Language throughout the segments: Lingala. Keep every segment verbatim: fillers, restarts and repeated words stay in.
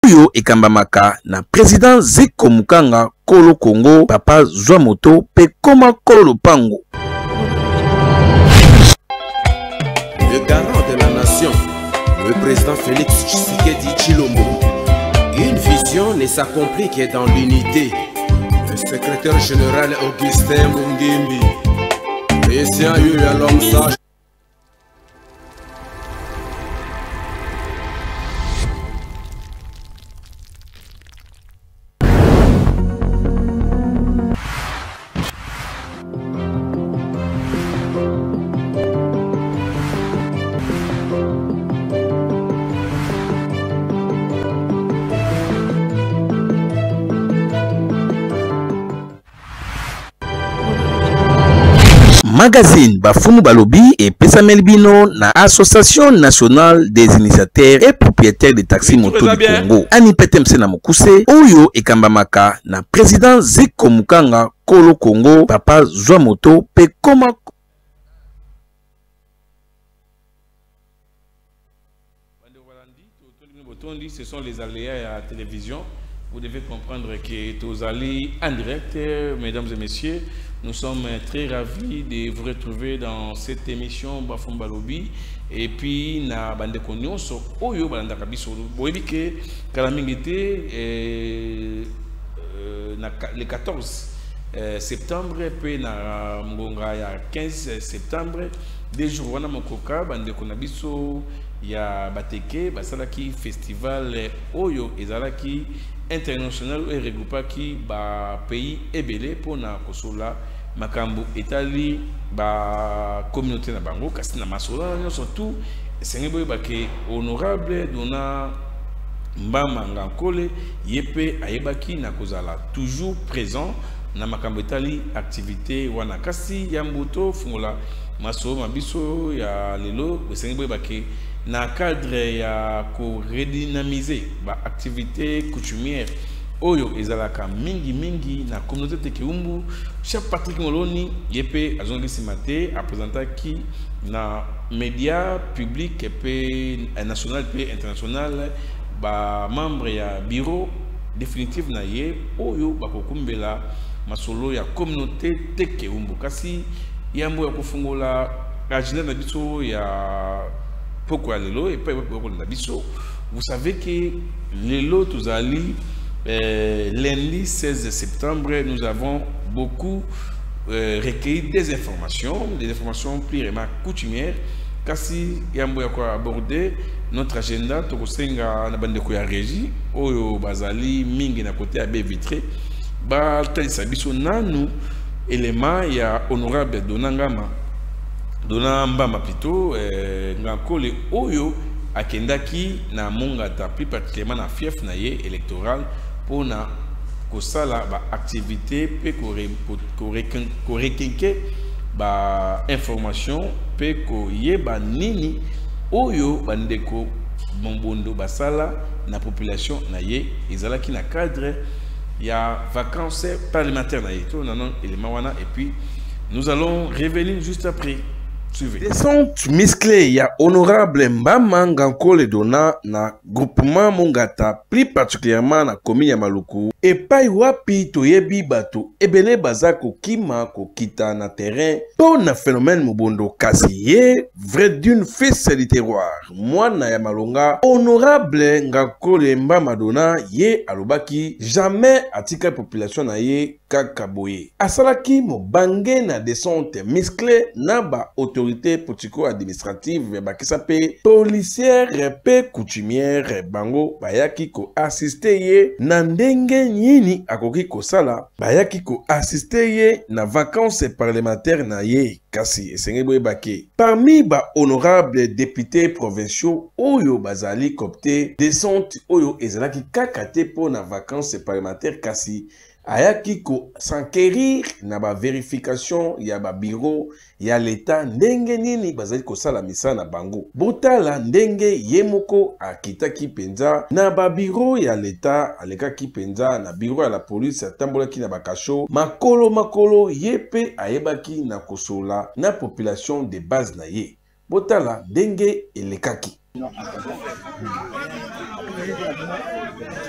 oyo ekambamaka na président Zeko Mukanga Kolo Congo papa zwa moto pe koma Kolo Lopango. Le garant de la nation, le président Félix Tshisekedi Tshilombo. Une vision ne s'accomplit que dans l'unité. Le secrétaire général Augustin Mungimbi. Président Yuya Lomsa. Magazine Bafumu Balobi et Pesa Melbino na Association nationale des initiateurs et propriétaires de taxis moto du Congo. Ani Petemse na Mokuse, Oyo et Kambamaka na président Zeko Mukanga Kolo Congo, papa zwa moto pe koma. Ce sont les aléas à la télévision. Vous devez comprendre que tous allés en direct, mesdames et messieurs. Nous sommes très ravis de vous retrouver dans cette émission Bafumu Balobi. Et puis, na bande konyo so oyo balanda kabiso. Vous voyez que Kalamingete le quatorze septembre, puis na Mgonga ya quinze septembre, des jours wana mokoka bande konabiso ya bateke basalaki festival oyo ezalaki international et regroupaki ba pays ebele pona kosola makambo etali ba communauté na bango kasi na masola surtout sengebo bake honorable dona Mbama Ngankole yepe ayebaki na kozala toujours présent na makambo etali activité wana kasi ya mbuto fungola maso mabiso ya lelo sengebo bake na cadre ya ko redynamiser ba activité coutumière oyo ezalaka mingi mingi na communauté tekeumbu. Chef Patrick Moloni yepe azongi simate a présentaki na média public et national et international ba membre ya bureau définitif na ye oyo bakokumbela masolo ya communauté tekeumbu kasi yambo ya kufungola agenda na biso ya pourquoi lelo et pas pourquoi la biso. Vous savez que lelo tozali euh, lundi seize septembre nous avons beaucoup euh, recueilli des informations, des informations plus vraiment coutumières. Kasi yambo ya kwa aborder notre agenda tokosenga na bande ko ya régie oyo bazali mingi na côté abe vitré ba talisa biso nanu élément ya honorable Donangama Dona Mbama plutôt euh, Ngankole oyo akendaki na mongata plus particulièrement na fief na ye électoral pour na kosala ba activité pe ko rekenke ba information pe ko yeba nini oyo bandeko bombondo basala na population na ye ezalaki na cadre ya vacances parlementaires na ye to nanon élément wana et puis nous allons revenir juste après. Descente musclé ya honorable Mbama Ngankole dona na groupement Mongata plus particulièrement na commune ya Maluku et pai wapi toyebi bato ebele bazako kima ko kita na terrain pour na phénomène mobondo kasi ye vrai d'une fils du terroir mwana ya malonga honorable Ngankole Mbama dona ye alobaki jamais atika population na ye kaka boye asalaki mobange na descente musclé na ba autorité politico-administrative bakisa pe policière pe coutumière bango bayaki ko assister ye na ndenge nini akoki kosala bayaki ko assister ye na vacances parlementaires na ye kasi esenge boye bake parmi ba honorable députés provinciaux oyo bazali copté descente oyo ezalaki kakate po na vacances parlementaires kasi ayaki ko s'enquérir na ba vérification ya ba bureau ya l'état ndenge nini bazali ko sala misa na bango botala ndenge yemoko akitaki penza na ba bureau ya l'état alekaki penza na bureau ya la police atambolaki na bakasho makolo makolo yepe ayebaki na kosola na population de base na ye botala ndenge elekaki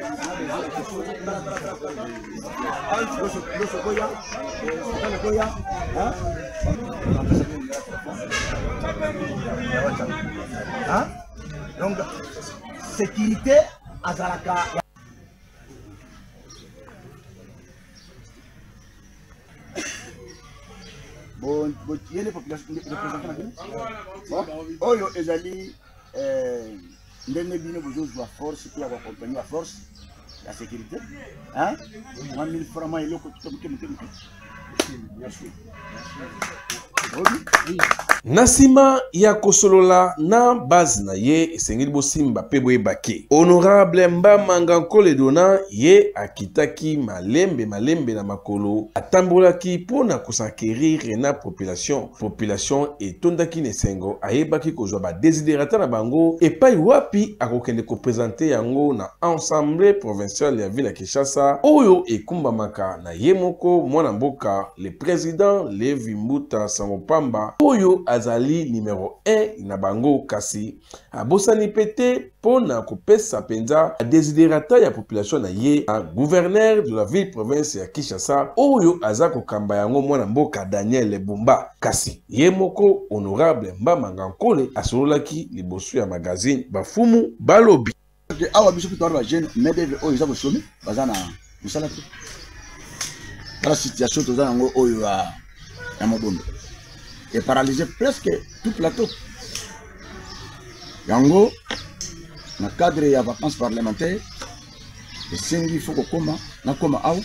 Donc, sécurité à Zalaka. Bon, il y a des populations qui sont Oyo ezali ndenge bino bozozwa force pour accompagner la force la sécurité hein moi mille francs moi eloko tutomuke muke muke bien sûr. Na nsima ya kosolola na base na ye esengeli bosimba pe boyebake honorable Mbama Ngankole Dona ye akitaki malembe malembe na makolo atambolaki mpona kosankerire na population population etondaki na esengo ayebaki kozwa badesiderata na bango epai wapi akokende kopresente yango na ensemble provinciale ya ville ya Kinshasa oyo ekumbamaka na ye moko mwana mboka le président Levi Mbuta Samopamba oyo azali numéro un na bango kasi abosani pete pona kopesa penza desiderata ya population na ye a gouverneur de la ville province ya Kinshasa oyo aza kokamba yango mwana mboka Daniel Bumba kasi ye moko honorable Mbama Ngankole asololaki liboso ya magazine bafumu balobi awa biso pitwara ba jeune medeve oyo za bosomi bazana musala te la situation toza yango oyo ya ya mobondo et paralysé presque tout plateau. Yango, dans le cadre de vacances parlementaires, il faut que koma, na koma aou.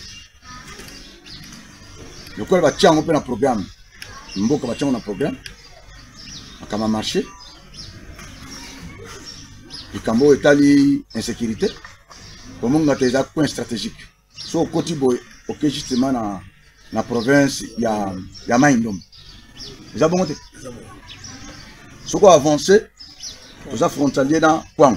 Le quoi va tiens un peu dans programme, mboka va tiens un programme, à kama marché. Et kambo etali insécurité, comme on a des points stratégiques. So au côté boy, ok justement dans la province, il y a il y a Maïndom. Vous avez monté. Ce qu'on a avancé, vous avez frontalier dans Kwang.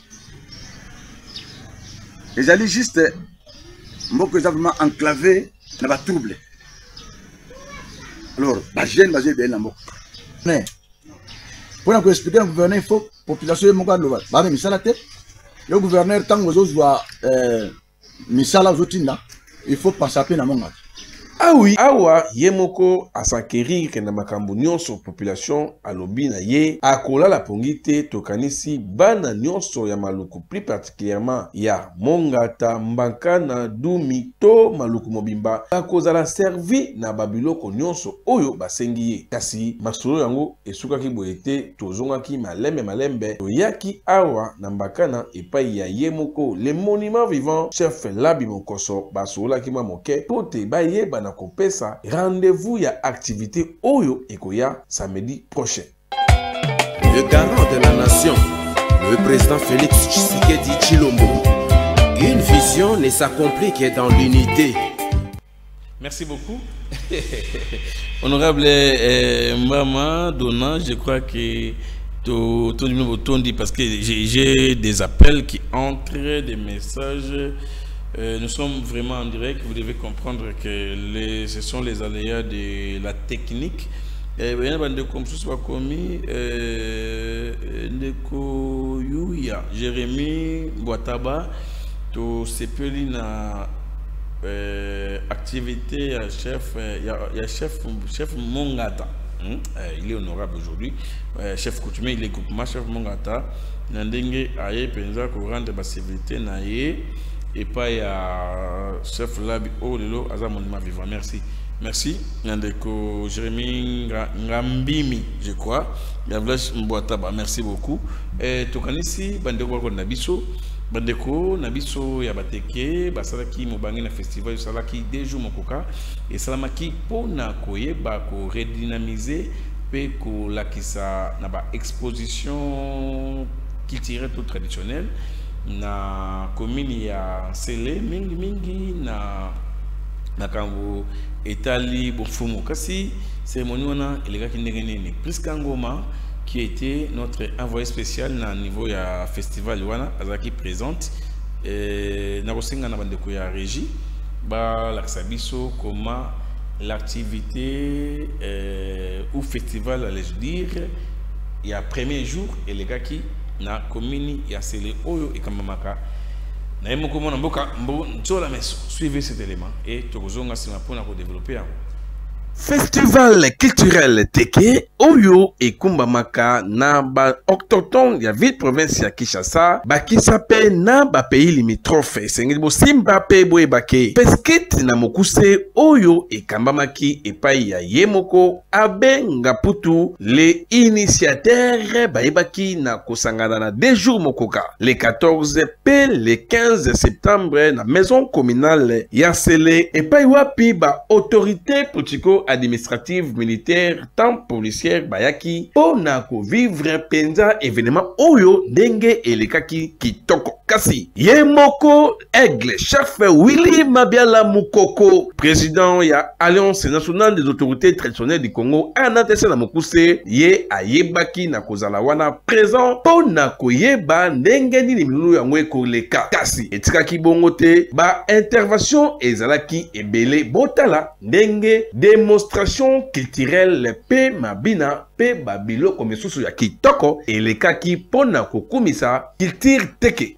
Les alliés juste, moi que vous avez vraiment enclavé dans la trouble. Alors, la gêne va être bien là. Mais, pour nous expliquer au gouverneur, il faut que la population est mondiale. Bah, mais ça la tête. Le gouverneur, tant que vous avez mis ça là, il faut passer à peine à mon gars. Ah oui, awa yemoko asankerire na makambo nyonso population alobi na ye akola la pongite tokanisi bana nyonso ya maluku plus particulièrement ya Mongata Mbankana Dumi to maluku mobimba akozala servi na babiloko nyonso oyo basengi ye kasi masolo yango esukaki boyete tozongaki malembe malembe toyaki awa na Mbakana epai ya yemoko le monument vivant chef Labi Mokoso basolaki mwa moke pote baye bana kopesa rendez-vous ya activité oyo ekoya samedi prochain. Le garant de la nation, le président Félix Tshisekedi Tshilombo. Une vision ne s'accomplit que dans l'unité. Merci beaucoup. Honorable euh, Mbama Dona, je crois que tout le monde dit parce que j'ai des appels qui entrent, des messages. Euh, nous sommes vraiment en direct. Vous devez comprendre que les, ce sont les aléas de la technique. Il y a des comme ce soit commis. Ndeko Yuya, Jérémy Boataba, tout sepeli na activité ya chef, il y a chef chef Mongata. Hein? Il est honorable aujourd'hui. Chef coutumier, il est groupement chef Mongata. Nandenge aye penza ko rendre ba civilité na ye. Et pas il y a chef Labi oh lelo aza monument vivant. Merci. Merci. Nandeko Jérémy Ngambimi, je crois. Yavlash Mboataba. Merci beaucoup. Et tokanisi bandeko ko nabiso. Bandeko nabiso ya bateke basalaki mobangi na festival salaki deux jours mokoka et salamaki pona koyeba ko redynamiser pe ko lakisa na ba exposition culturelle tout traditionnelle na commune ya Sele mingi mingi na na kambo etali bofumu kasi cérémonie wana elegaki ndenge nini Priska Ngoma qui était notre envoyé spécial na niveau ya festival wana azaki présente et na kosenga na bandeko ya régie ba lakisa biso comment l'activité euh, ou festival allais-je dire il y a premier jour et les gars qui na commune ya Sele oyo ekamamaka Suivez cet élément et tu vas développer. Festival culturel Teke Oyo et Kumbamaka na ba autochtone ya ville province ya Kinshasa ba kisape na ba pays limitrophe sengi bo simba pe boye bake pesket na mokuse Oyo et Kambamaki et pai ya Yemoko abe ngaputu les initiateurs ba ebaki na kosangana na deux jours mokoka le quatorze pe le quinze septembre na maison communale ya Sele et pai wapi ba autorité politico administrative, militaire, tant policière, bayaki, ponako vivre penza événement oyo denge elekaki kitoko kasi. Yemoko Aigle, chef Willy Mabiala Mukoko, président ya Alliance nationale des autorités traditionnelles du Congo, anatese na mokuse, ye ayebaki na kozala wana présent, ponako yeba denge nini milulu ya mweko leka kasi. Etikaki bongote, ba intervention ezalaki ebele botala denge demo démonstration culturelle pe mabina pe babilo comme sous ya kitoko et les kaki pona kokumisa culture teke.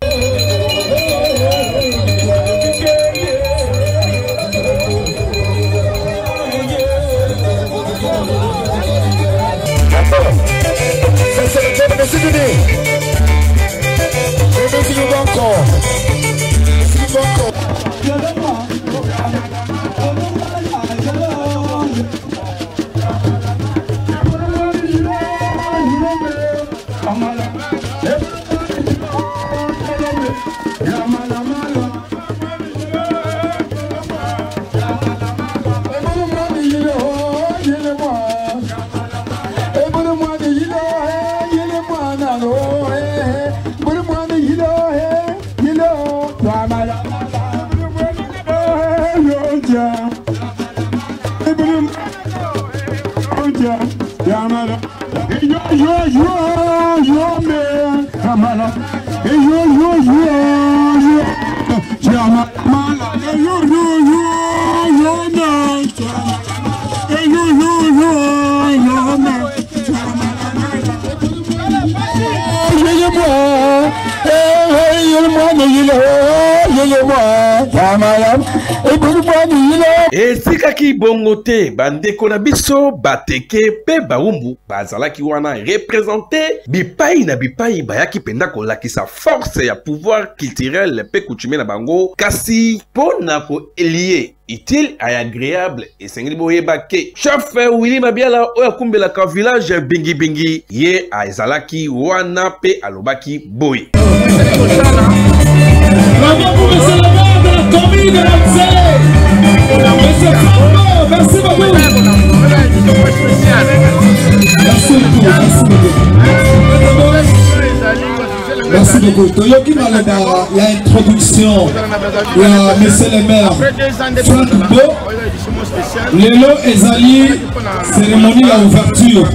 Et sikaki bongote bandeko na biso bateke pe baumbu bazalaki wana représenté bipai na bipai bayaki penda kolakisa force ya pouvoir culturel pe coutumier na bango kasi pona ko lié utile et agréable et sengeli boyeba ke chef Willy Mabiala oya kumbela ka village bingi bingi ye azalaki wana pe alobaki boy. Merci beaucoup. Merci beaucoup. Toyoki Malaba, il y a une introduction. Il y a monsieur le maire Franck Bo. Lelo Ezali, cérémonie à ouverture.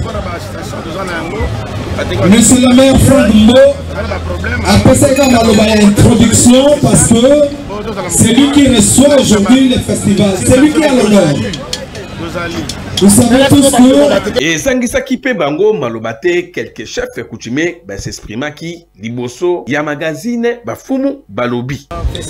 Monsieur le maire Franck Bo, après ça, il y a une introduction parce que c'est lui qui reçoit aujourd'hui le festival. C'est lui qui a l'honneur. Vous savez tous que... Et Zangisaki pe bango malobate quelques chefs coutumiers bah, s'exprima qui liboso ya magazine bafumu balobi.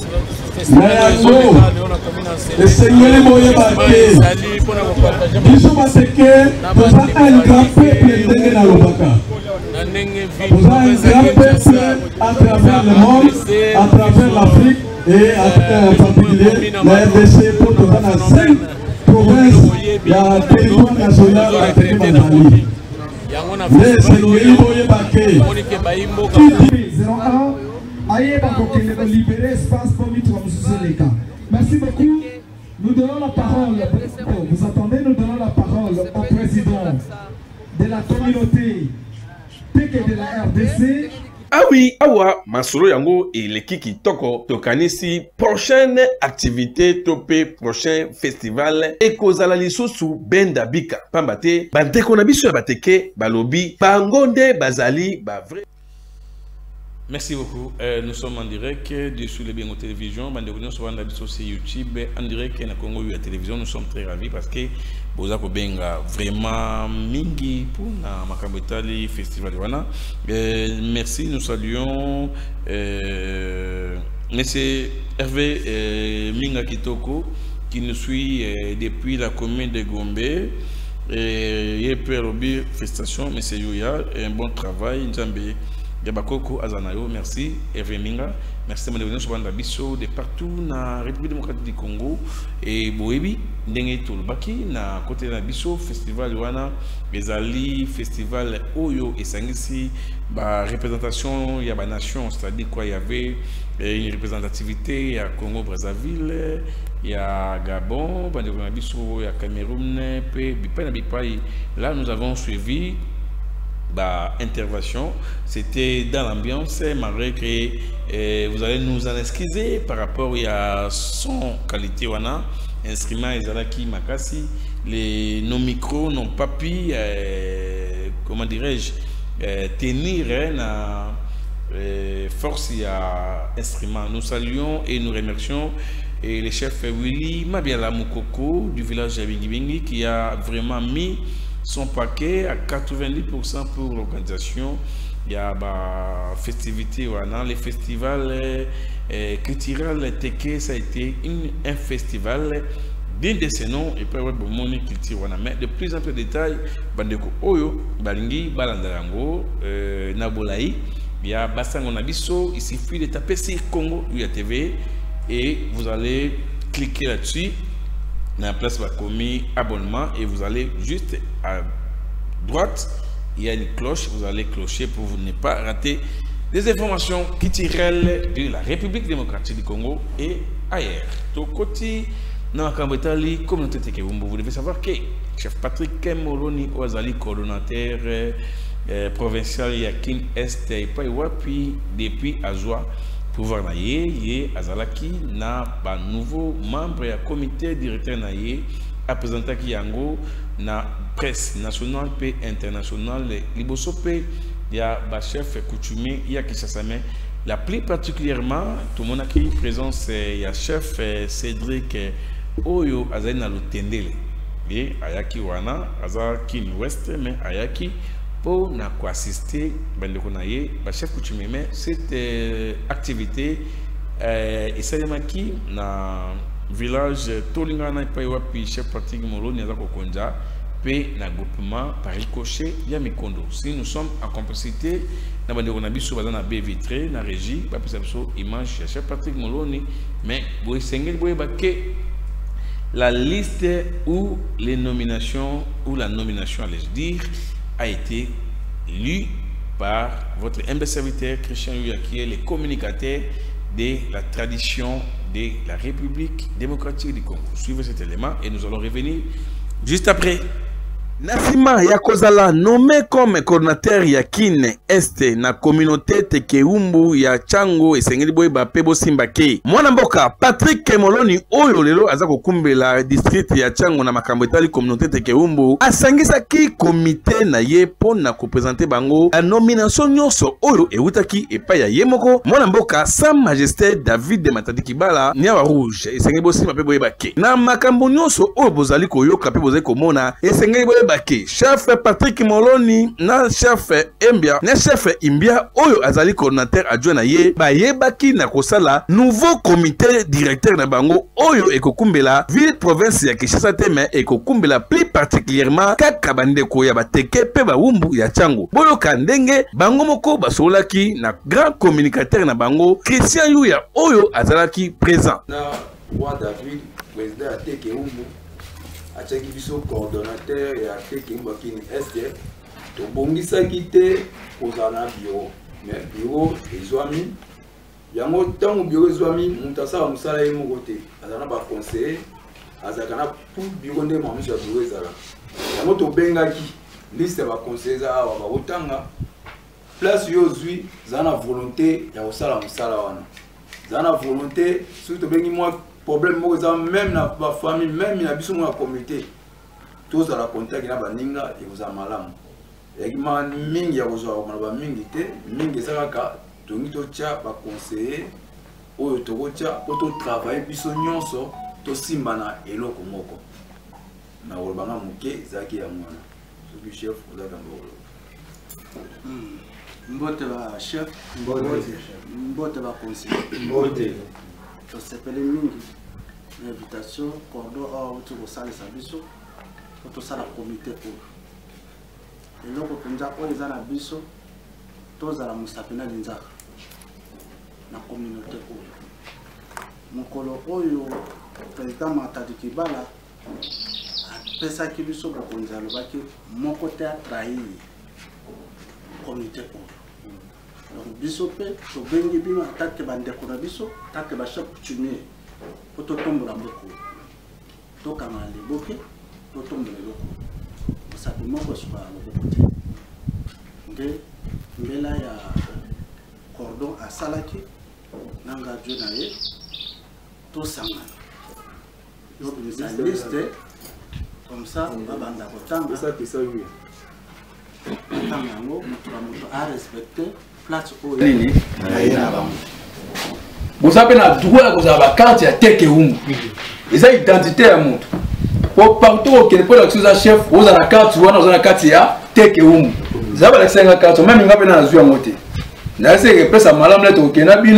Le Seigneur moye bate. Biso bateke toza un grand peuple ndenge na lobaka. Toza un grand peuple à travers le monde, à travers l'Afrique et en particulier la R D C pour toza na cinq provinces ya territoire national à Bazali. Le Seigneur moye bate. zéro un Ayeba kokende ko libérer espace pour mitwa mususeleka. Merci beaucoup. Nous donnons la parole. Oh, vous attendez, nous donnons la parole au président de la communauté Teke de la R D C. Ah oui, awa, masolo yango et le kiki toko tokanisi prochaine activité topé prochain festival et kozala lisusu benda bika pambate bandeko na biso ya bateke balobi bangonde bazali ba vrai. Merci beaucoup. Euh, nous sommes en direct dessus les Bengo Télévision. Nous sommes sur YouTube en direct na Congo la télévision. Nous sommes très ravis parce que Boza Kobenga vraiment mingi pour na Makambetali Festival. Euh, merci. Nous saluons euh, monsieur Hervé euh, Minga Kitoko, qui nous suit euh, depuis la commune de Gombe. Et il peut avoir félicitations, monsieur Youya, un bon travail. Nzambe Gabakoko Azanayo, merci. Hervé Minga, merci de venir sur Bisso de partout dans la République démocratique du Congo. Et Boebi, Ndenge Tolbaki, na côté de Bisso, festival Wana, Bezali, festival Oyo et Sangisi, bah, représentation, il y a la nation, c'est-à-dire quoi, il y avait une représentativité, il y a Congo-Brazzaville, il y a Gabon, il y a Cameroun, là nous avons suivi bah, intervention, c'était dans l'ambiance, malgré que eh, vous allez nous en excuser par rapport à son qualité, wana, instrument Ezalaki Makasi, les, nos micros n'ont pas pu, eh, comment dirais-je, eh, tenir eh, na, eh, force à instrument. Nous saluons et nous remercions et le chef Willy Mabiala Moukoko du village de Bingibingi qui a vraiment mis son paquet à quatre-vingt-dix pour cent pour l'organisation. Il y a bah, festivité, voilà, les festivals eh, culturels Teke, ça a été une, un festival digne de ce nom et puis bon culture voilà, mais de plus en plus de détails bandeko oyo balingi balandarango euh, Nabolaï, il y a Bassango Nabiso, il suffit de taper sur Congo U A T V et vous allez cliquer là-dessus. Dans la place va commis abonnement et vous allez juste à droite, il y a une cloche, vous allez clocher pour vous ne pas rater des informations culturelles de la République démocratique du Congo et ailleurs. Tout côté dans la Cambétali, communauté Tekewumbu, vous devez savoir que chef Patrick Moloni Oazali, coordonnateur euh, provincial Yakin Est et Paiwapi depuis Azwa. Pouvoir naïe, yé azalaki na ba nouveau membre ya comité directeur naïe à présenter qui yango na presse nationale et internationale liboso pe ya ba chef coutumier ya Kinshasa la plus particulièrement tout le monde qui présence ya chef Cédric Oyo azali na lutendele et ayaki wana azaki ni ouest mais ayaki pour na ko assister bandeko na ye ba chef coutumier mais cette euh, activité euh, et ça qui na village Tolingana pa wapi chef Patrick Moloni azako konja pe na groupement par ricochet ya Mikondo. Si nous sommes en complicité na bandeko na biso bazana B vitré na régie ba pesa biso image ya chef Patrick Moloni mais boy sengel boy baké la liste ou les nominations ou la nomination allais-je dire a été lu par votre humble serviteur Christian Youya qui est le communicateur de la tradition de la République démocratique du Congo. Suivez cet élément et nous allons revenir juste après. Nasima Yakozala nommé comme coordinateur ya Kine Este na communauté Tekewumbu ya Chango et Sengeli Boyba Pebo Simbake. Mwana mboka Patrick Moloni oyo lelo azako kumbela district ya Chango na makambo etali communauté Tekewumbu asangisa ki comité na ye pona ko présenter bango la nomination nyonso oyo ewutaki epa ya yemoko mwana mboka Sa Majesté David de Matadi Kibala Niawa Rouge et Sengeli Bosimba Pebo Yebake. Na makambo nyonso oyo bozali koyoka pe bozali komona et Sengeli Boyeba chef Patrick Moloni na chef Embia na chef Imbia oyo azali coordinateur adjoint na ye ba yebaki na kosala nouveau comité directeur na bango oyo ekokumbela ville province ya Kinshasa teme ekokumbela plus particulièrement kaka bandeko ya bateke pe ba wumbu ya Chango boyo kandenge bango moko basolaki na grand communicateur na bango Christian Youya oyo azalaki présent na roi David président ya teke wumbu achaki biso coordonnateur ya teke mbakini Est to bongisaki te kozana bureau mais bureau ezwami yango tango bureau ezwami mutasala musala ye moko te azana ba conseiller azaka na pour bureau nde mamisha bureau ezala yango to bengaki liste ba conseiller awa ba otanga place yo zui zana volonté ya kosala musala wana zana volonté surtout bengi moi problème mo za même na ba famille même na biso mo na communauté tous à la contact na baninga et vous amalam et ma mingi ya kozwa na ba mingi te mingi saka tongi to tia ba conseiller oyo to ko tia ko to travailler biso nyonso to simba na eloko moko na olbanga muke zaki ya mwana so chef oza kambolo. Mbote va chef, Mbote va conseiller. Mbote. Je s'appelle Mingi. L'invitation, cordon à autour au salle Sabiso, autour ça la comité pour. Et là, quand on a les anabiso, tous à la Moustapina Linza, la communauté pour. Mon colo Oyo, président Matadi Kibala, a fait ça qui lui sauve pour nous aller mon côté a trahi la communauté pour. Donc, bisopé, to bengi bino attaque bande kona biso, attaque ba chef coutumier. Pour tout tomber dans le coup. Tout comme les bouquets, tout tombe dans le coup. Ça peut m'en soit le côté. Mais là, il y a cordon à Salaki, Nanga Djonaye, tout ça. Donc, il y a une liste, comme ça, on va banda Kotanga. C'est ça qui s'est vu. Tangango, on a respecté, place où il y a. Vous avez le droit de avoir la carte à Teke Oumou. Ils ont l'identité à monde. Pour partout où quelqu'un est le chef, vous avez la carte, vous avez la carte à Teke Oumou. Vous avez la carte, même si vous avez la carte à monter. Vous avez la carte à Malam, vous avez la carte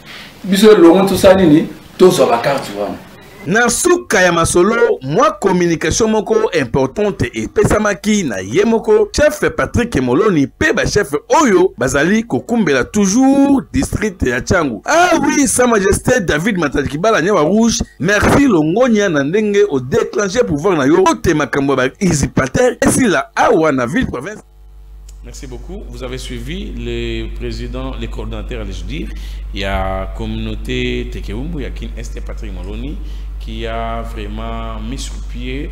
à vous avez la carte. Na suka ya masolo mwa communication moko importante et pesamaki na yemoko chef Patrick Moloni pe ba chef Oyo bazali kokumbela toujours district ya Tchangu. Ah oui, Sa Majesté David Matadi Kibala Nyawa Rouge, merci longonia na ndenge au déclencher pouvoir na yo te makambo ba easy pater ici la awa na ville province. Merci beaucoup. Vous avez suivi les présidents, les coordonnateurs, allez-je dire. Il y a communauté Tekeumbu, il y a Kin Est Patrick Moloni qui a vraiment mis sur pied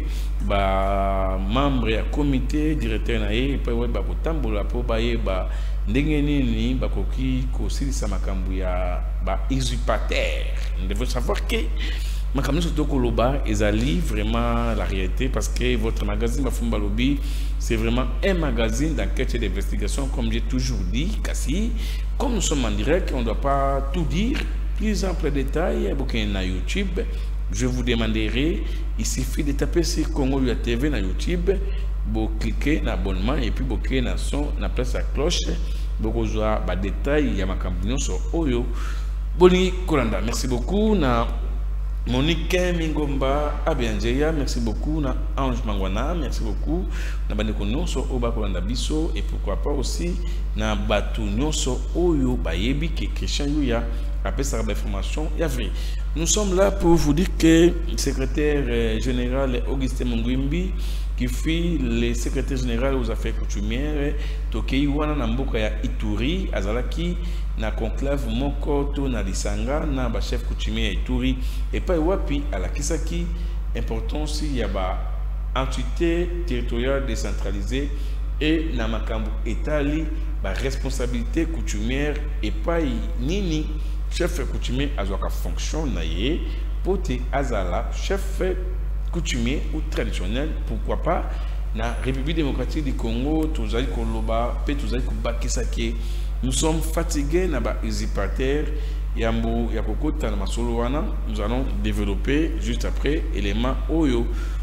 bah membre et comité directeur naé et puis ouais bah pour tambola pour bailler bah ndengeni ni bah koki kosi samakambu ya bah usurpateur. Nous devons savoir que makambu surtout koloba ezali vraiment la réalité parce que votre magazine Bafumba Lobby c'est vraiment un magazine d'enquête et d'investigation comme j'ai toujours dit Kassi. Comme nous sommes en direct, on ne doit pas tout dire. Plus ample détail, beaucoup na YouTube. Je vous demanderai, il suffit de taper sur Congo U A T V na YouTube, vous cliquez dans l'abonnement et puis vous cliquez dans son, dans place la cloche, vous rejoignez les détails, il y a ma campagne sur Oyo. Boni Kolanda, merci beaucoup. Na Monique Mingomba Abianjeya, merci beaucoup. Na Ange Mangwana, merci beaucoup. Na Bandeko Nyonso Oba Kolanda Biso et pourquoi pas aussi na Batu Nyonso Oyo Bayebi qui Christian Yuya après sa information y a vrai. Nous sommes là pour vous dire que le secrétaire général Augustin Mungwimbi qui fait le secrétaire général aux affaires coutumières Tokei wana na mboka ya Ituri azalaki na conclave moko to na lisanga na ba chef coutumier Ituri et pas wapi ala kisaki importance ya ba entité territoriale décentralisée et na makambo etali ba responsabilité coutumière et pas nini chef coutumier azwaka fonction na ye pote azala chef coutumier ou traditionnel pourquoi pas na République démocratique du Congo tozali koloba pe tozali kobakisa ke nous sommes fatigués na ba usurpateur yambo ya kokota na masolo wana nous allons développer juste après élément oyo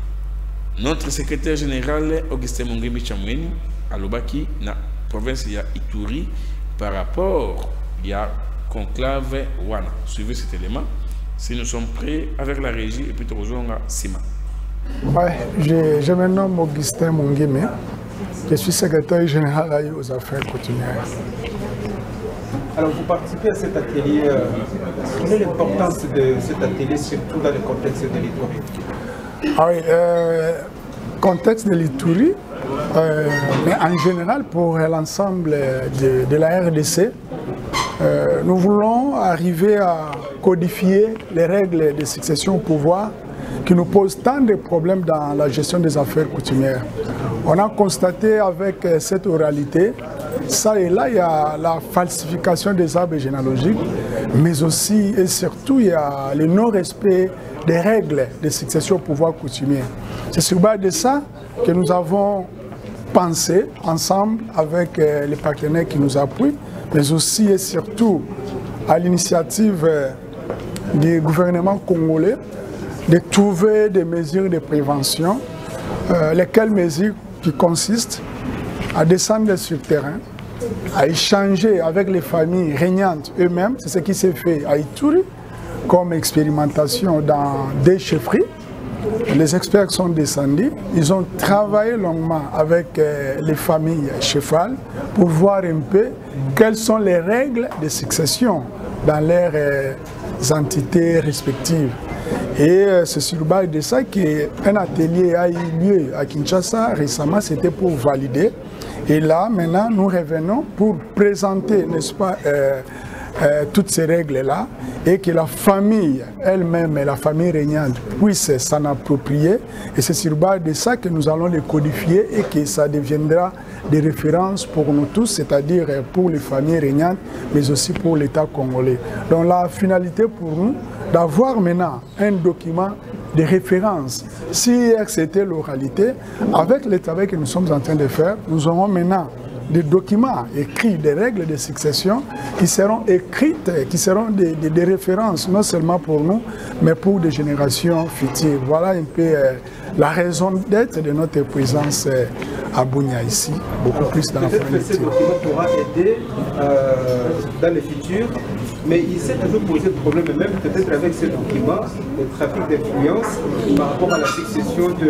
notre secrétaire général Augustin Mungwimbi Chamweni alobaki na province ya Ituri par rapport ya conclave wana. Suivez cet élément. Si nous sommes prêts avec la régie et puis tu rejoins Sima. Ouais, je, je me nomme Augustin Mungwimbi. Je suis secrétaire général aux affaires coutumières. Alors vous participez à cet atelier. Euh, quelle est l'importance de cet atelier, surtout dans le contexte de l'Ituri? Ah oui, euh, contexte de l'Ituri, euh, mais en général pour l'ensemble de, de la R D C. Euh, nous voulons arriver à codifier les règles de succession au pouvoir qui nous posent tant de problèmes dans la gestion des affaires coutumières. On a constaté avec cette oralité, ça et là, il y a la falsification des arbres généalogiques, mais aussi et surtout, il y a le non-respect des règles de succession au pouvoir coutumier. C'est sur base de ça que nous avons pensé ensemble avec les partenaires qui nous appuient, mais aussi et surtout à l'initiative du gouvernement congolais de trouver des mesures de prévention, euh, lesquelles mesures qui consistent à descendre sur le terrain à échanger avec les familles régnantes eux-mêmes. C'est ce qui s'est fait à Ituri comme expérimentation dans des chefferies. Les experts sont descendus, ils ont travaillé longuement avec euh, les familles cheffales pour voir un peu quelles sont les règles de succession dans leurs euh, entités respectives. Et euh, c'est sur base de ça qu'un atelier a eu lieu à Kinshasa récemment, c'était pour valider. Et là, maintenant, nous revenons pour présenter, n'est-ce pas, euh, euh, toutes ces règles-là, et que la famille elle-même et la famille régnante puissent s'en approprier. Et c'est sur base de ça que nous allons les codifier et que ça deviendra des références pour nous tous, c'est-à-dire pour les familles régnantes, mais aussi pour l'État congolais. Donc la finalité pour nous, d'avoir maintenant un document de référence. Si c'était l'oralité, avec le travail que nous sommes en train de faire, nous aurons maintenant des documents écrits, des règles de succession qui seront écrites, qui seront des, des, des références, non seulement pour nous, mais pour des générations futures. Voilà un peu euh, la raison d'être de notre présence euh, à Bunia ici, beaucoup Alors, plus dans la Peut-être que ce document pourra aider euh, dans le futur, mais il s'est toujours posé de problème, même peut-être avec ce document, le trafic d'influence par rapport à la succession de,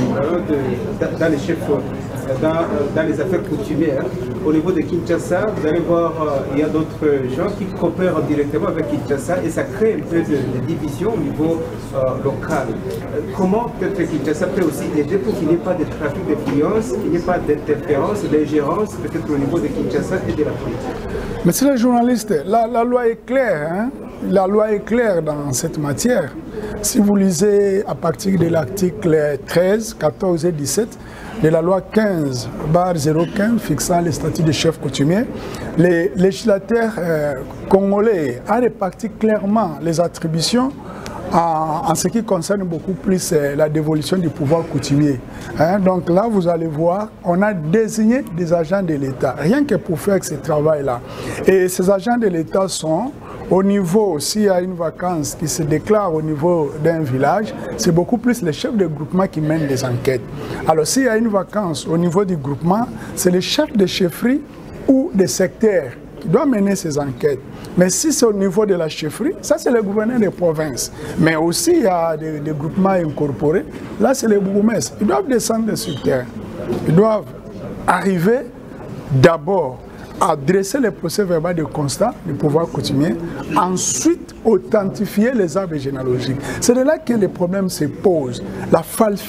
de, de, dans les chefs. Dans, dans les affaires coutumières. Au niveau de Kinshasa, vous allez voir, euh, il y a d'autres gens qui coopèrent directement avec Kinshasa et ça crée un peu de, de division au niveau euh, local. Euh, comment peut-être Kinshasa peut aussi aider pour qu'il n'y ait pas de trafic d'influence, qu'il n'y ait pas d'interférence, d'ingérence, peut-être au niveau de Kinshasa et de la politique? Monsieur le journaliste, la, la loi est claire, hein? La loi est claire dans cette matière. Si vous lisez à partir de l'article treize, quatorze et dix-sept, de la loi quinze barre zéro quinze fixant les statuts de chef coutumier, les législateurs euh, congolais ont réparti clairement les attributions en, en ce qui concerne beaucoup plus euh, la dévolution du pouvoir coutumier. Hein, donc là, vous allez voir, on a désigné des agents de l'État, rien que pour faire ce travail-là. Et ces agents de l'État sont au niveau, s'il y a une vacance qui se déclare au niveau d'un village, c'est beaucoup plus les chefs de groupement qui mènent des enquêtes. Alors s'il y a une vacance au niveau du groupement, c'est les chefs de chefferie ou des secteurs qui doivent mener ces enquêtes. Mais si c'est au niveau de la chefferie, ça c'est le gouverneur des provinces. Mais aussi il y a des, des groupements incorporés, là c'est les bourgmestres. Ils doivent descendre sur terre. Ils doivent arriver d'abord à dresser les procès verbaux de constat du pouvoir coutumier, ensuite authentifier les arbres généalogiques. C'est de là que les problèmes se posent, la,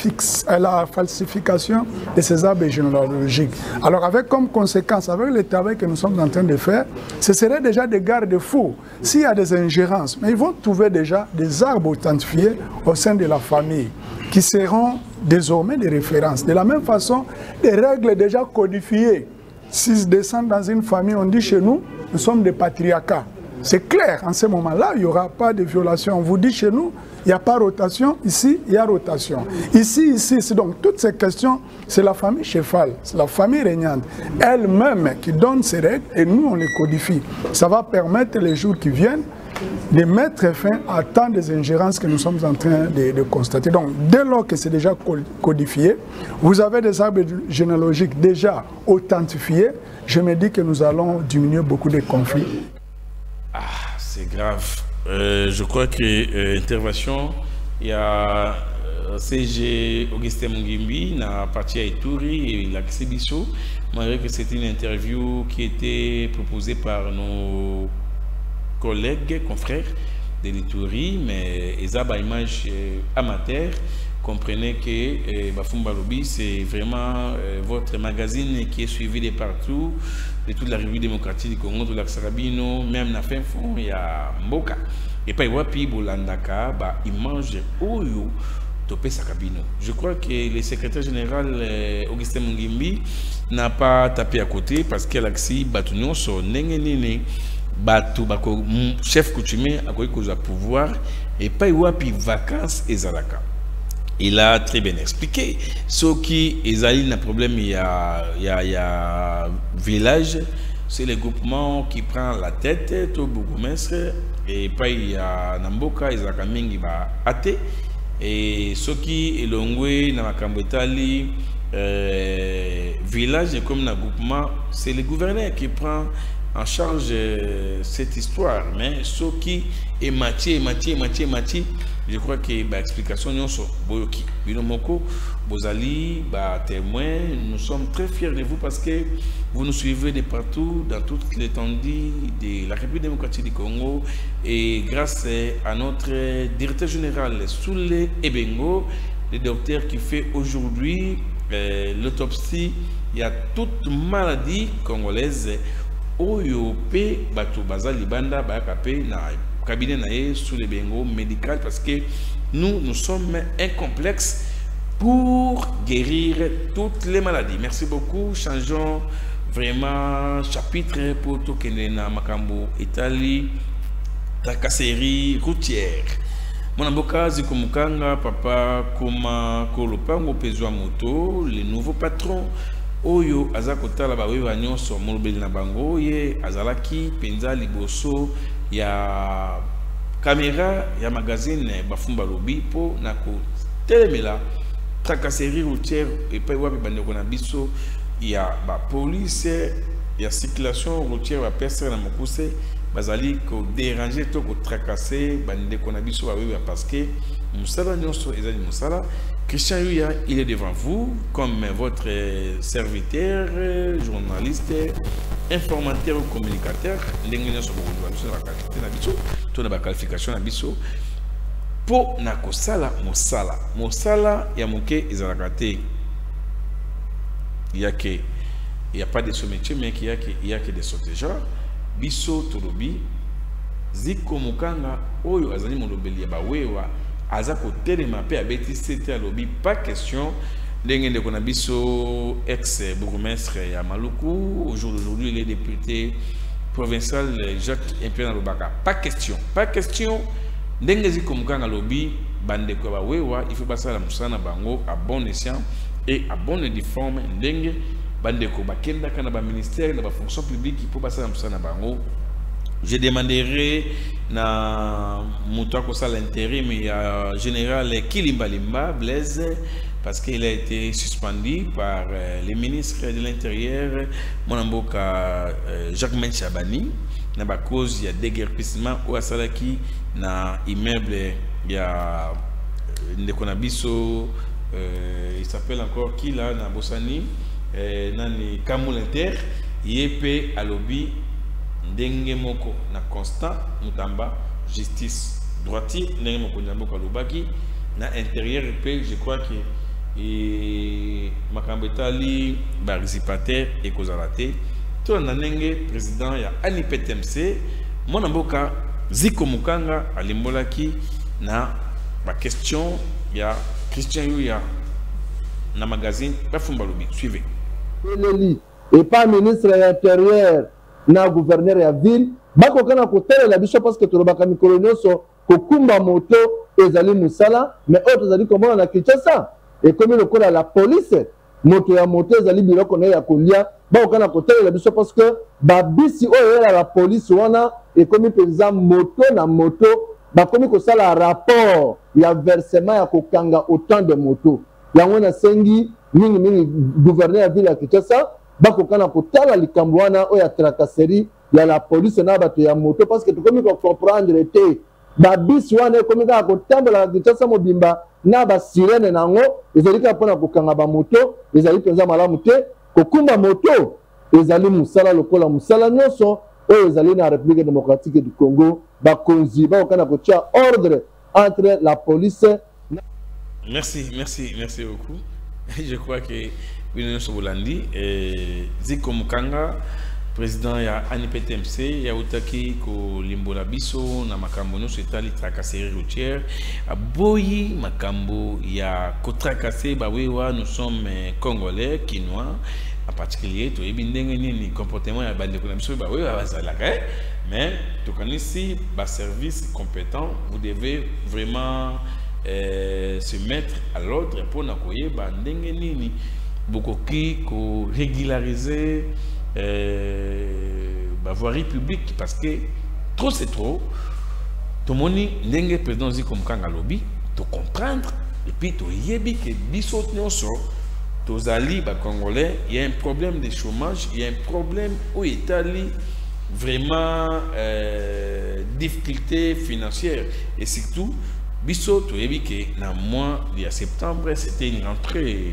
la falsification de ces arbres généalogiques. Alors avec comme conséquence, avec le travail que nous sommes en train de faire, ce serait déjà des garde-fous. S'il y a des ingérences, mais ils vont trouver déjà des arbres authentifiés au sein de la famille, qui seront désormais des références. De la même façon, des règles déjà codifiées. S'ils descendent dans une famille, on dit chez nous, nous sommes des patriarcats. C'est clair, en ce moment-là, il n'y aura pas de violation. On vous dit chez nous, il n'y a pas rotation, ici, il y a rotation. Ici, ici, ici. Donc, toutes ces questions, c'est la famille cheffale, c'est la famille régnante, elle-même qui donne ces règles et nous, on les codifie. Ça va permettre les jours qui viennent de mettre fin à tant des ingérences que nous sommes en train de, de constater. Donc, dès lors que c'est déjà codifié, vous avez des arbres généalogiques déjà authentifiés, je me dis que nous allons diminuer beaucoup de conflits. Ah, c'est grave. Euh, je crois que euh, intervention, il y a euh, C G Augustin Mungimbi, na partie à Ituri et l'exhibition. Malgré que c'était une interview qui était proposée par nos collègues, confrères de l'Ituri, mais ils ont une image euh, amateur. Comprenez que euh, Bafumba Lobby, c'est vraiment euh, votre magazine qui est suivi de partout, de toute la République démocratique du Congo, de l'Axarabino, même na fin fond, il y a Mboka. Et pas Iwapi, Bolandaka, bah, il mange Oyo, Topé Sakabino. Je crois que le secrétaire général euh, Augustin Mungimbi n'a pas tapé à côté parce qu'il a l'accès Batunion sur Nengenene. Batu bako chef coutumier a quoi cause à pouvoir et pas Iwapi vacances et Zalaka. Il a très bien expliqué. Ce qui est un problème, il y a, il y a, il y a village, c'est le groupement qui prend la tête, tout bourgmestre, et pas il y a Namboka, il y a Kamingi va athée, et ce qui est l'ongwe, Namakambetali, euh, village comme un groupement, c'est le gouverneur qui prend en charge euh, cette histoire. Mais ce qui est Mathieu, Mathieu, Mathieu, Mathieu, je crois que l'explication bah, est Boyoki. Binomoko, Bozali, bah, témoin, nous sommes très fiers de vous parce que vous nous suivez de partout, dans toute l'étendue de la République démocratique du Congo. Et grâce à notre directeur général, Soule Ebengo, le docteur qui fait aujourd'hui euh, l'autopsie, il y a toute maladie congolaise. Oyo pe bato bazali banda ba kapé na cabinet na sous les bengo médical parce que nous nous sommes un complexe pour guérir toutes les maladies. Merci beaucoup. Changeons vraiment chapitre pour tout na makambo Italie tracasserie routière. Mon amboka zikumukanga papa koma kolopango pezwa moto le nouveau patron Oyo azakotala ba wewa nyonso molobeli na bango ye azalaki penza liboso ya caméra ya magazine bafumba lobi po na ko telemela tracasserie routière et pa wapi bandeko na biso ya ba police ya circulation routière ba personne na mokuse bazali ko déranger to ko tracasser bandeko na biso ba wewa parce que musala nyonso ezali musala. Christian Yuya, il est devant vous comme votre serviteur, journaliste, informateur ou communicateur. Qualification pour nako sala mosala mosala ya moke ezalakate yake il y a pas de ce métier mais il y a que il y a que des sauteja biso tolobi ziko mukanga oyo azali molobeli ya bawewa azako telema pe abeti c'était à lobby pas question ndenge ndeko na biso ex bourgmestre ya Maluku au jour d'aujourd'hui il est député provincial Jacques Impena Lobaka pas question pas question ndenge ziko mukanga lobby bandeko ba wewa il faut passer la musana bango à bon escient et à bonne difforme ndenge bandeko bakenda kana ba ministère na ba fonction publique pour passer la musana bango. Je demanderai na Moutouako Sal l'intérim il y a général Kilimba Limba Blaise parce qu'il a été suspendu par euh, les ministres de l'Intérieur Monamboka euh, Jacques Menchabani na ba cause il y a déguerpissement ou asalaki na immeuble il y a Ndekonabiso euh, il s'appelle encore qui là na Bossani euh, nani Kamulinter yépé à lobby ndenge moko na constant mutamba justice droitier ndenge moko nyamboka lobaki na intérieur pe je crois que et makambetali barisipataire et kozalate to na ndenge président ya A N I P T M C mona mboka ziko mukanga alimbolaki na ba question ya Christian Yuya na magazine bafumba lobi suivez et pas ministre de l'intérieur na gouverneur ya ville bako kana kotela la biso parce que tolobaka mikolo nyonso kokumba moto ezali musala mais autres ezali komona na Kinshasa et comme le kola la police moto ya moto ezali biloko na ya kolia bako kana kotela la biso parce que babisi oyo la police wana et comme penza moto na moto bakomi kosala rapport ya versement ya kokanga autant de moto yango na sengi mingi mingi gouverneur ya ville ya Kinshasa bako kana kotala likambo wana oya tracasserie ya la police na bato ya moto parce que tukomi ko comprendre te ba bis wana komi ka kotambola Kinshasa mobimba na ba sirene nango ezali ka pona kokanga ba moto ezali penza malamu te kokumba moto ezali musala lokola musala nyonso oyo ezali na République démocratique du Congo ba konzi ba kana kotia ordre entre la police. Merci, merci, merci beaucoup. Je crois que William Sobolandi, Ziko Mukanga, président ya A N I P T M C, ya utaki ko limbola biso na makambo no setali tracasserie routière, a boyi makambo ya ko tracasser ba wewa nous sommes congolais, quinois, en particulier to ebindenge nini comportement ya bande ko na biso ba wewa bazalaka mais to kanisi ba service compétent, vous devez vraiment Euh, se mettre à l'ordre pour n'akoyer bandenge nini beaucoup qui ko régulariser euh, ba voirie publique parce que trop c'est trop tout le monde ndenge président zi comme kanga lobby to comprendre et puis to yebi que biso nyonso Tozali, bah, Congolais, il y a un problème de chômage, il y a un problème où Italie vraiment euh, difficulté financière. Et surtout, Bisso, tu as vu que dans le mois de septembre, c'était une rentrée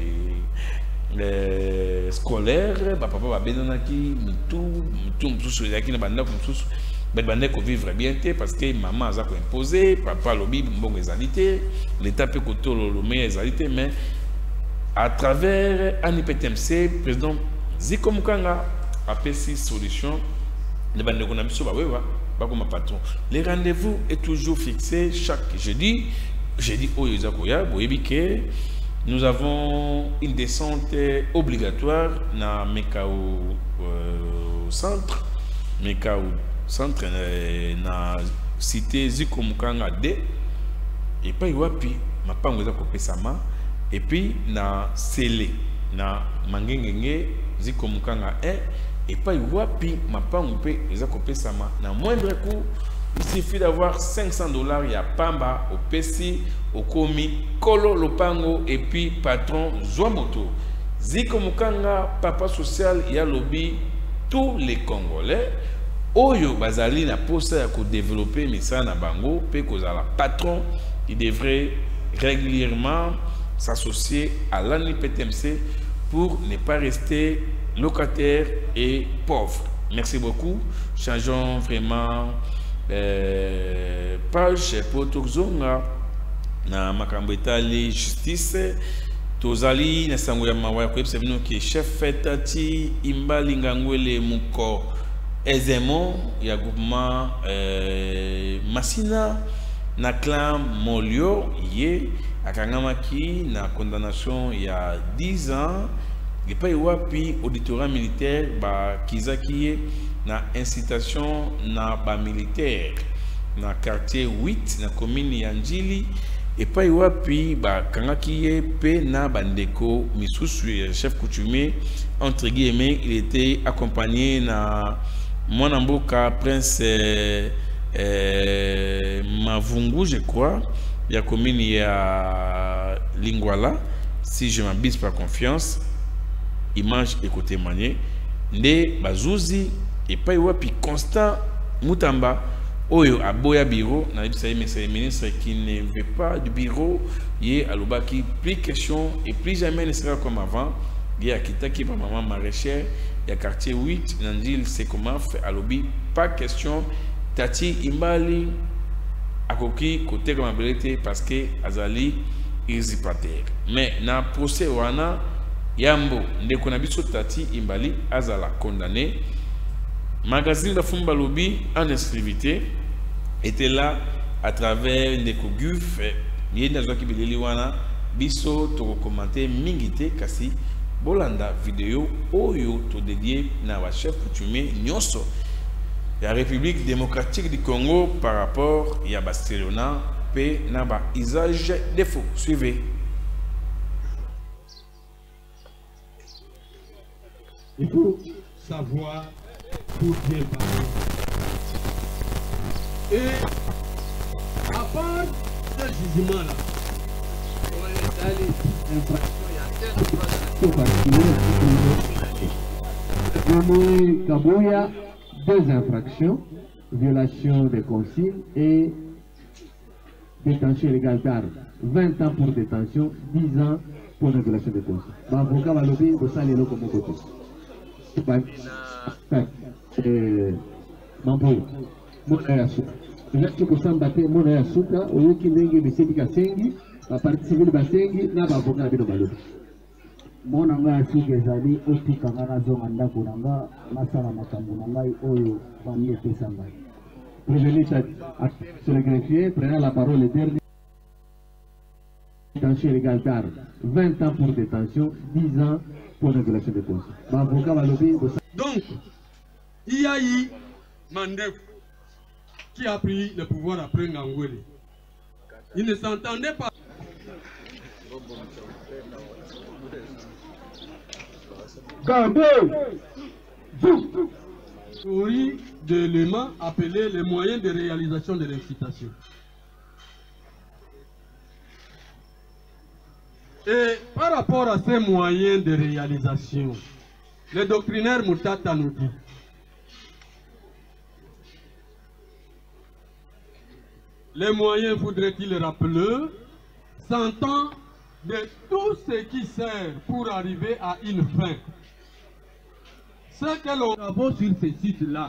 euh, scolaire. Bah, papa va bien dans qui, tout, tout, tout, tout, qui n'a pas de tout. Ben bande ko vivre bien parce que maman a imposé, papa lobby bon égalité, l'état peut côté le meilleur égalité, mais à travers un I P T M C, président Ziko Mukanga a fait six solutions. Les bandes qu'on a mis sur ba comme patron. Les rendez-vous est toujours fixé chaque jeudi. Jeudi au Yozakoya, que nous avons une descente obligatoire dans Mekao euh, centre, Mekao centre na cité Ziko Mukanga D et pas wapi ma pas ngoza ko pesama et puis na Sele na Mangengenge Ziko Mukanga un et pas wapi ma pas ngopé ngoza ko pesama na moindre coût. Il suffit d'avoir cinq cents dollars ya pamba au P C au komi Kolo Lopango et puis patron Zwamoto Ziko Mukanga papa social ya lobby tous les Congolais. Oyo bazali na poste ya ko développer misa na bango pe kozala patron, il devrait régulièrement s'associer à l'A N I P T M C pour ne pas rester locataire et pauvre. Merci beaucoup. Changeons vraiment euh, page pour Tokzonga na makambo etali justice tozali na sango ya mawa ko c'est venu que chef fetati imbali ngangwele muko aisément il y a groupement euh, Massina na clan Molio yé akangamaki na condamnation il y a dix ans et pas wapi auditorat militaire ba kizaki na incitation na ba militaire na quartier huit na commune ya Njili et pas wapi ba kangaki pe na bandeko misusu chef coutumier entre guillemets il était accompagné na Mwanamboka Prince euh, euh, Mavungu, je crois, il y a commune il y a Lingwala, si je m'abuse par confiance, image et côté témoigner, ne Bazouzi et pas wapi Constant Mutamba, Oyo à Boya Bureau, mais c'est le ministre qui ne veut pas du bureau, il y a Alobaki, plus question et plus jamais ne sera comme avant, il y a Kitaki par maman maraîchère. Il y a quartier huit, Nandil, c'est comment faire à lobby, pas question. Tati Imbali, Akoki, côté comme habilité, parce que Azali, irrésipateur. Mais dans le procès, Wana, Yambo, Ndekonabiso Tati Imbali, Azala, condamné. Magazine de Fumba Lobby, en exclusivité, était là à travers Ndekoguf, Yenazaki Bilili Wana, Biso, Toro commenté, Mingite, Kassi. Bolanda vidéo oyo to dédié na wa chef coutumier nyonso la République démocratique du Congo par rapport à Barcelona pe na ba usage des faux. Suivez. Il faut savoir pour bien parler. Et à part ce jugement là, on est allé infraction. Nommé Kabouya, deux infractions, violation des consignes et détention illégale d'armes. vingt ans pour détention, dix ans pour la violation des consignes. L'avocat va lever au salaire comme côté. Mambo, mon ayasuka. Là, tu peux s'embattre mon ayasuka, au lieu qu'il n'ait pas de sengi, la partie civile basengi, n'a pas avocat de balobi. Mona nga suke zali otika ngana zonga ndako nanga masala makambo nangai oyo bandi pesa ngai. Prévenir sur le greffier, prenant la parole le dernier. Détention illégale d'armes. vingt ans pour détention, dix ans pour la violation de consignes. L'avocat va lever. Donc, il y a eu Mandef qui a pris le pouvoir après Ngangwele. Il ne s'entendait pas. Théorie d'éléments appelés les moyens de réalisation de l'incitation. Et par rapport à ces moyens de réalisation, le doctrinaire Moutata nous dit les moyens, voudrait-il rappeler, s'entend de tout ce qui sert pour arriver à une fin. Ce que l'on travaux sur ces sites-là,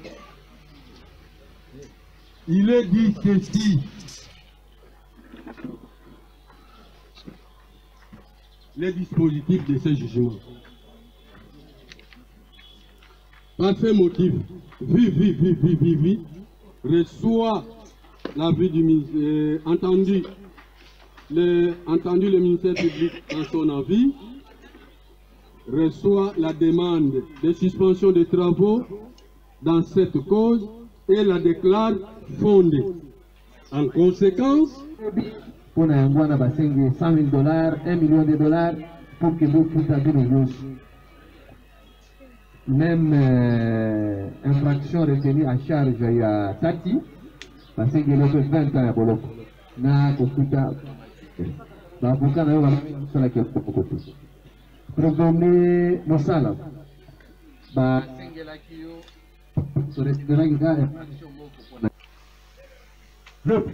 il est dit ceci. Les dispositifs de ce jugement. Par ce motif, vi, vi, vi, vi, vi, vi, reçoit l'avis du ministère, euh, entendu, le, entendu le ministère public dans son avis, reçoit la demande de suspension des travaux dans cette cause et la déclare fondée. En conséquence, on a un cent mille dollars, un million de dollars pour que vous puissiez nous. Même euh, infraction retenue à charge il y a Tati, parce que le fait vingt ans à Boloko. Na Kokuta, bah pour qu'on ait sur la question pour côté. Programme Mosala, bah sur le restaurant il y a infraction beaucoup.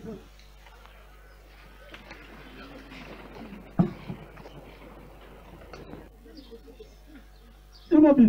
Immobile.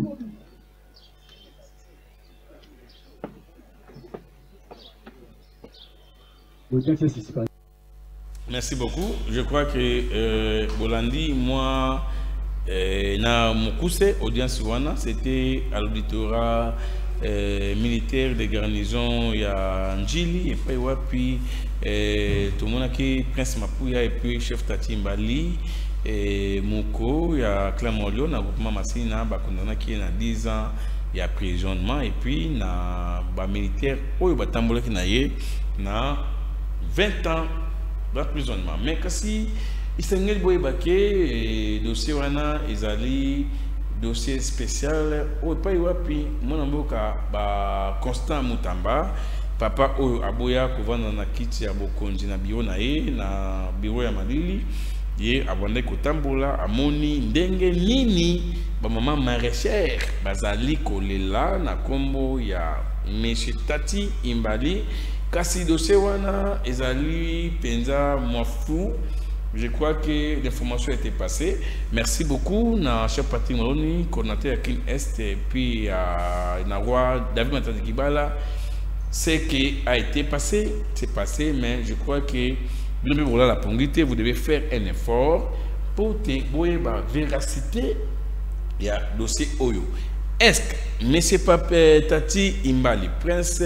Merci beaucoup. Je crois que euh, Bolandi, moi, euh, na Mukuse, audience wana, c'était à l'auditorat euh, militaire de garnison, il y a Njili, et puis wapi, euh, tout le monde qui Prince Mapouya, et puis chef Tati Mbali, et Mouko, il y a Clamolio, na groupement Massina, Bakondana qui est dans dix ans, il y a prisonnement, et puis na ba militaire, oh, il y a Tambola qui n'a yé, na vingt ans d'emprisonnement. Mais si il s'est engagé pour le dossier wana ezali dossier spécial au pays wapi mon amboka ba Constant Mutamba papa oyo aboya kovanda na kiti ya bokonzi na bureau na ye na bureau ya Malili ye abande kotambola amoni ndenge nini ba mama maraîchère bazali kolela na kombo ya Monsieur Tati Imbali. Kasi dossier wana ezali penza moi fou. Je crois que l'information a été passée. Merci beaucoup na chef Patrick Maloni, coordinateur à Clean Est et puis à Nawa David Matadi Kibala. Ce qui a été passé, c'est passé, mais je crois que vous la pongité, vous devez faire un effort pour te la véracité du dossier Oyo. Est-ce que M. Pape Tati Imbali, Prince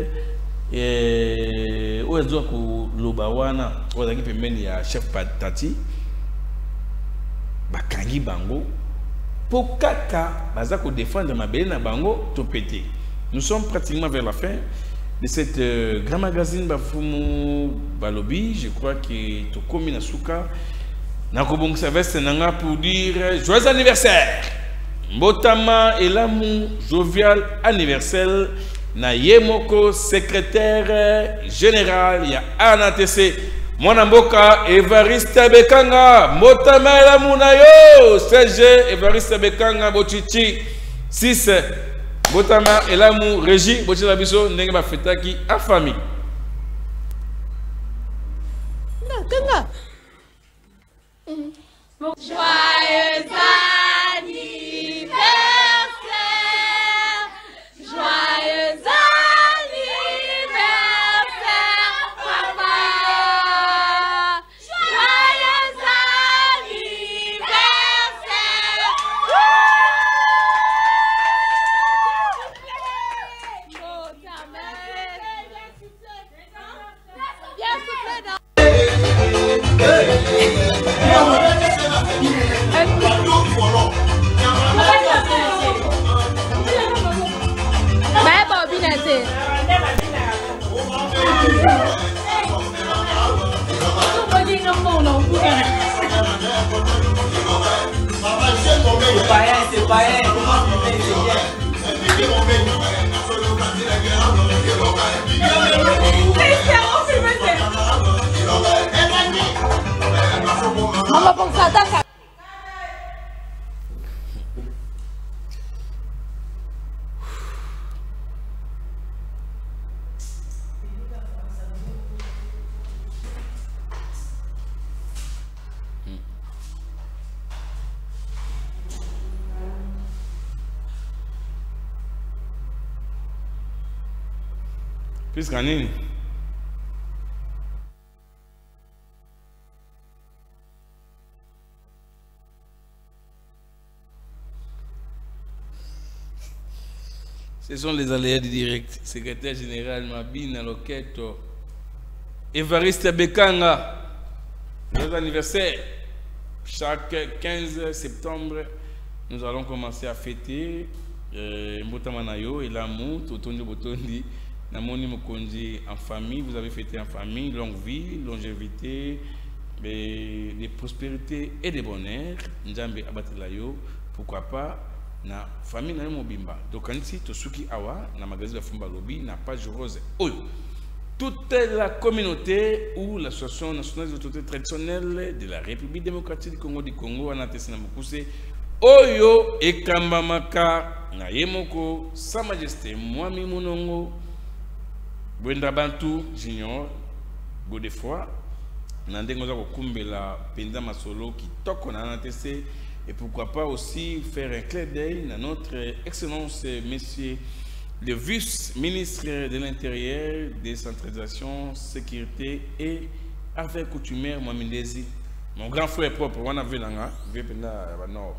et où est-ce que Lobawana, où est-ce que il y a chef Tati, Bakangi Bango, pour Kaka, Bazako défendre ma belle na Bango, tout pété. Nous sommes pratiquement vers la fin de cette euh, grand magazine Bafumu Balobi. Je crois que tout comme Nasuka, Nakobong Savest Nanga pour dire joyeux anniversaire. Mbotama Elamu, jovial anniversaire. Na Yemoko, secrétaire général, ya A N T C, Mwanamboka, Evariste Bekanga, Motama Elamu na yo, C G, Evariste Bekanga, Bochichi, six, Motama Elamu, Régie, Bochichi Biso, Ndenge Bafetaki, à famille. Non, Kanga. Joyeux anniversaire, joyeux c'est pas elle. Maman bapongisa ata Pisca nini? Ce sont les aléas du direct. Secrétaire général Mabina Loketo. Évariste Bekanga. Notre anniversaire. Chaque quinze septembre, nous allons commencer à fêter Mbotamanayo et l'amour, Totondi Botondi. Namoni Mokonji en famille, vous avez fêté en famille, longue vie, longévité, des, des prospérités et des bonheurs. Njambe Abatelayo, pourquoi pas, na famille na Mobimba. Donc, ici, Tosuki Awa, na magazine de Fumba Lobby, na page rose. Oyo. Toute la communauté ou l'association nationale des autorités traditionnelles de la République démocratique du Congo du Congo, Anatesina Mokuse, Oyo et Kambamaka, na Yemoko, Sa Majesté, Mwami Monongo, Brenda Bantu Junior, Godefroy, Nandengoza Kokumbela, Penda Masolo, qui toque en A N T C, et pourquoi pas aussi faire un clin d'œil à notre excellence, monsieur le vice-ministre de l'Intérieur, décentralisation, sécurité et affaires coutumières, Mamindezi, mon grand frère propre, Wana Venanga, Vepena Nord.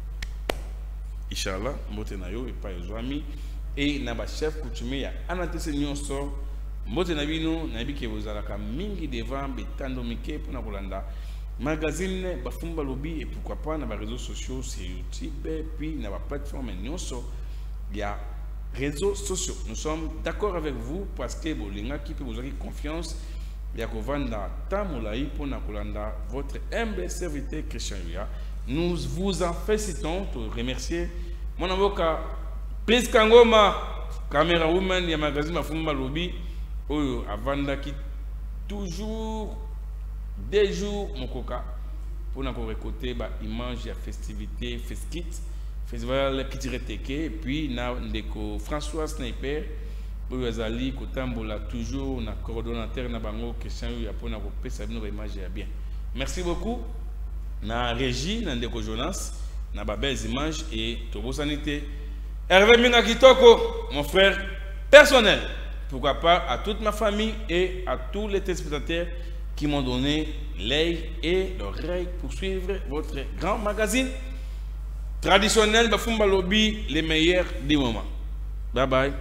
Inch'Allah, Motenayo et pas Yozoami, et Naba chef coutumier, A N T C Nyonso. Mbote na bino na biki ozalaka mingi devant betando mike pour na Rolanda magazine Bafumba Lobby et pourquoi pas na réseaux sociaux sur YouTube et puis na plateforme nyonso ya réseaux sociaux. Nous sommes d'accord avec vous parce que bolinga qui peut vous avoir confiance ya kovanda tamulaï pour na Rolanda votre humble serviteur Christian Yuya. Nous vous en félicitons, te remercier mon avocat Pris Kangoma caméra woman ya magazine Bafumba Lobby. Oyo avanda qui toujours des jours mon coca pour nous récolter ba image ya festivité feskit festival qui tire teke et puis na ndeko François Sniper oyo azali kotambola toujours na coordonnateur na bango Christian ya pour na kopesa bino ba image ya bien. Merci beaucoup na régie na ndeko Jonas na ba belles images et tobo sanité Hervé Minga Kitoko mon frère personnel. Pourquoi pas à toute ma famille et à tous les téléspectateurs qui m'ont donné l'œil et l'oreille pour suivre votre grand magazine traditionnel Bafumba Lobby, les meilleurs des moments. Bye bye.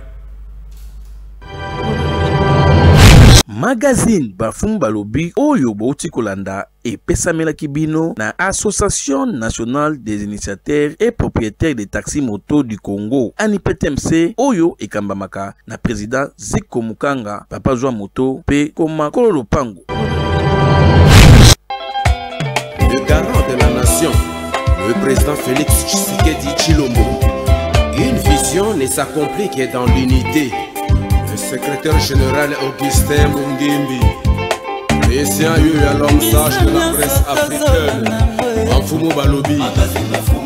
Magazine Bafumba Lobby Oyo Bouti Kolanda et Pesamela Kibino na Association nationale des initiateurs et propriétaires des taxis moto du Congo Ani P T M C Oyo et Kambamaka na président Ziko Mukanga Papa Joa Moto P Koma Kololo Pango. Le garant de la nation, le président Félix Tshisekedi Tshilombo. Une vision ne s'accomplit que dans l'unité. Le secrétaire général Augustin Mungimbi, messieurs, l'homme sage de la presse africaine, Bafumba Lobby.